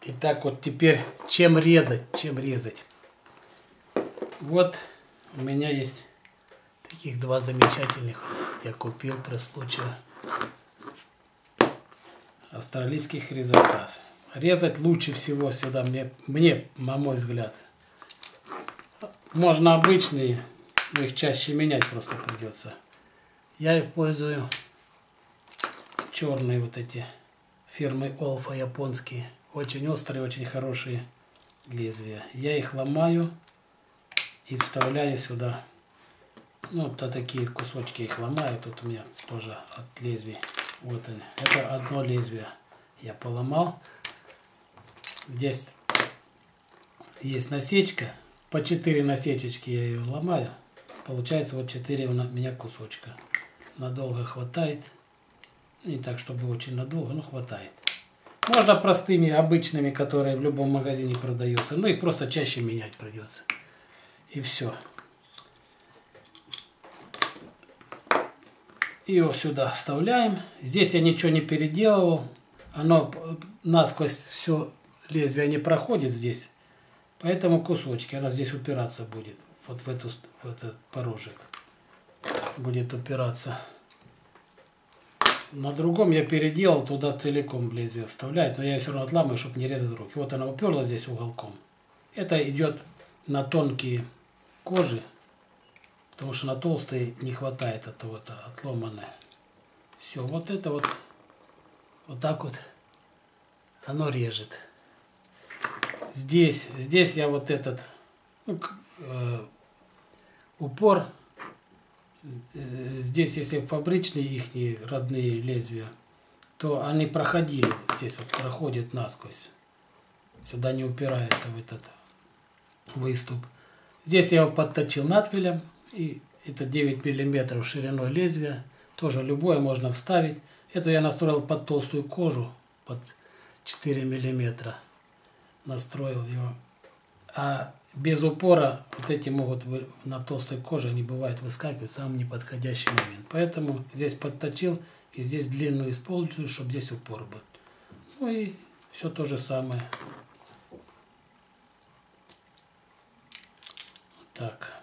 Итак, вот теперь чем резать, чем резать. Вот у меня есть таких два замечательных, я купил при случае, австралийских резака. Резать лучше всего сюда, мне, на мой взгляд. Можно обычные, но их чаще менять просто придется. Я использую черные вот эти фирмы Олфа японские. Очень острые, очень хорошие лезвия. Я их ломаю и вставляю сюда. Ну, вот такие кусочки их ломаю. Тут у меня тоже от лезвий. Вот они. Это одно лезвие я поломал. Здесь есть насечка. По 4 насечечки я ее ломаю. Получается вот 4 у меня кусочка. Надолго хватает. Не так, чтобы очень надолго, но хватает. Можно простыми, обычными, которые в любом магазине продаются. Ну, их просто чаще менять придется. И все. Его сюда вставляем. Здесь я ничего не переделывал. Оно насквозь все лезвие не проходит здесь. Поэтому кусочки. Оно здесь упираться будет. Вот в этот порожек. Будет упираться. На другом я переделал, туда целиком лезвие вставляет, но я все равно отламываю, чтобы не резать руки. Вот она уперлась здесь уголком. Это идет на тонкие кожи, потому что на толстые не хватает этого отломанное. Все, вот это вот так вот оно режет. Здесь я вот этот упор. Здесь, если фабричные их родные лезвия, то они проходили, здесь вот проходят насквозь. Сюда не упирается в этот выступ. Здесь я его подточил надфилем, и это 9 мм шириной лезвия. Тоже любое можно вставить. Эту я настроил под толстую кожу, под 4 мм. Настроил его. А без упора вот эти могут на толстой коже, они бывают выскакивать в самый неподходящий момент. Поэтому здесь подточил и здесь длинную использую, чтобы здесь упор был. Ну и все то же самое. Так.